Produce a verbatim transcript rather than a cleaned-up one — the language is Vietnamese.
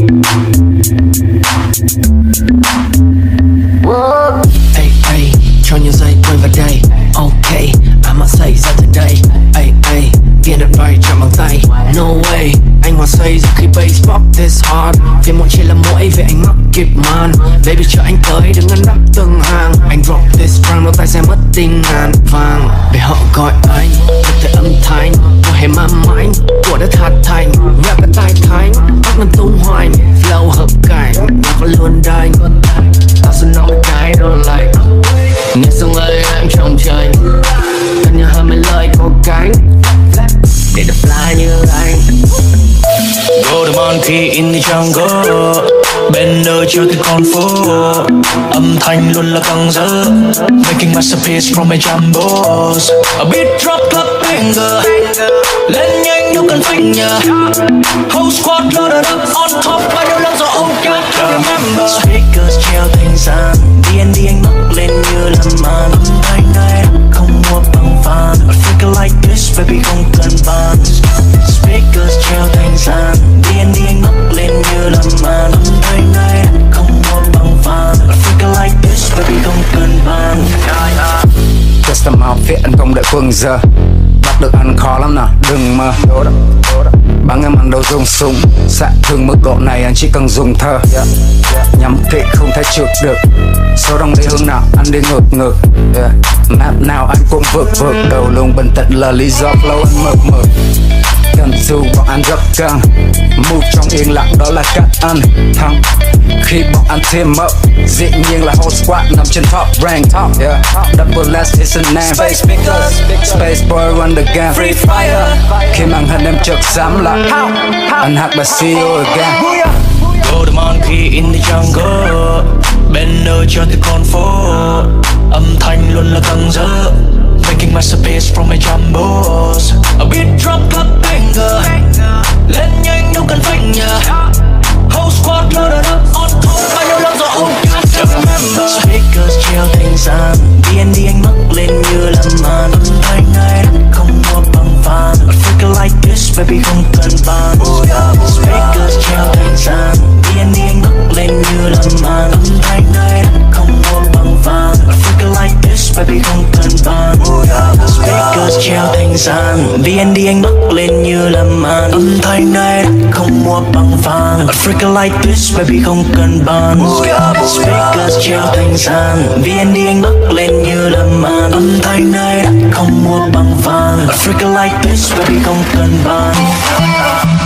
Ey, ey, cho nhiều giây quay vào đây. Ok, I'ma say ra từ đây. Ey, ey, viên đạn bay trong bàn tay. No way, anh hòa say dù khi bass pop this hard. Vì mọi chuyện là mỗi vì anh mắc kịp man. Baby chờ anh tới đừng ngăn đắp từng hàng. Anh drop this rhyme đôi tay sẽ mất tinh ngàn vàng. Để họ gọi anh, thật thể âm thanh của hệ ma mãnh của đất hạt thành. Rap là tai thánh, tóc mình tung hoành. Flow hợp cảnh, nhạc vẫn luôn đành. Tao sẽ nói mấy cái đó like. Nghe xong lời em trong tranh. Cần nhớ hơn mấy lời có cánh để được fly như anh. Go the monkey in the jungle, bên nơi chưa tới con phố. Âm thanh luôn là căng dỡ, making masterpiece from my jumbos. A beat drop club banger, lên nhanh đâu cần phanh nhờ. Whole squad loaded up on top, bao nhiêu lần rồi ông can't remember. Speakers treo thành sàn, đê en đê anh mắc lên như là màn. Âm thanh này không mua bằng fan, a figure like this baby không cần bàn. Speakers treo thành sàn, đê en đê anh mắc lên như là màn. Âm thanh này không mua bằng fan, a figure like this baby không cần bàn. Custom outfit anh không đợi quân giờ. Bắt được anh khó lắm nào, đừng mơ. Bắn em ăn đâu dùng súng, xạ thương mức độ này anh chỉ cần dùng thơ. Nhắm kỹ không thể trượt được, số đông đi hướng nào anh đi ngược ngược. Yeah. Map nào anh cũng vượt vượt, đầu luôn bình tĩnh là lý do flow anh mượt mượt. Cần dù bọn anh rất căng, move trong yên lặng đó là cách anh thắng. Khi bọn anh team up, dĩ nhiên là whole squad nằm trên top rank. Yeah. Double S is a name. Space speakers, Space boy run the game. Free fire. Khi màn hình em chợt dám lại, anh hát bài see you again. Go the monkey in the jungle, bên nơi cho tới con phố. Âm thanh luôn là căng dỡ, making masterpiece from my jumbos. A beat drop club banger, lên nhanh đâu cần phanh nhờ. Whole squad loaded up on top, bao nhiêu lần rồi ông can't remember. Speakers treo thành sàn, đê en đê anh mắc lên như là màn. Âm thanh này không mua bằng fan, a figure like this baby không cần bàn. Speakers treo thành sàn, đê en đê anh mắc lên như là màn. Âm thanh này không mua bằng fan, a figure like this baby không cần bàn. Speakers treo thành sàn, đê en đê anh mắc lên như là màn. Âm thanh này không mua bằng fan, a figure like this baby không cần bàn. Speakers treo thành sàn, đê en đê anh mắc lên như là màn. Âm thanh này không mua bằng fan, a figure like this baby không cần bàn.